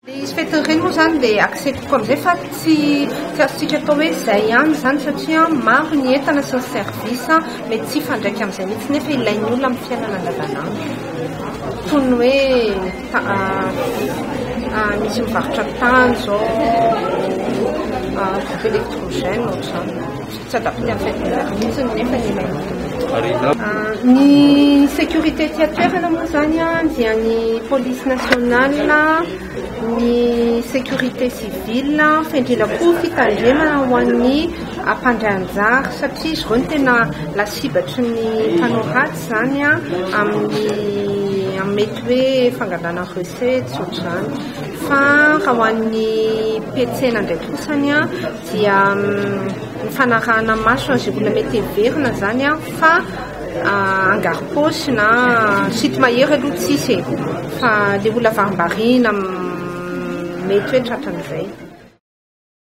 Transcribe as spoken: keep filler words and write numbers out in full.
Izy fetin'ireny moa zany dia aksetriko amin'izay fa tsy tsy azontsika atao hoe izay ihany zany satria maro ny entana sy ny service mety tsy hifandraika amin'izay mihitsy nefa ilain'ny olona amin'ny fiainana andavanandro. Toy ny hoe misy mivarotra tany zao groupe électrogène ohatr'izany tsy adapté amin'ny fiainana mihitsy nefa ny ilain'ny ny sécurité ty atoerana moa zany a dia ny police nationale, ny sécurité civile fa indrindra koa fitandremana ho an'ny mpandray anjara satria izy ireo no tena lasibatry ny mpanao ratsy zany a amin'ny mety hoe fangalana recette ohatr'izany. Fa raha ho an'ny petsena ndraiky kosany a dia ny fanarahana maso izay olona mety heverina zany a fa angaro-paosy na sity mahery aloha tsisy e fa le olona varimbarina mety hoe tratran'izay.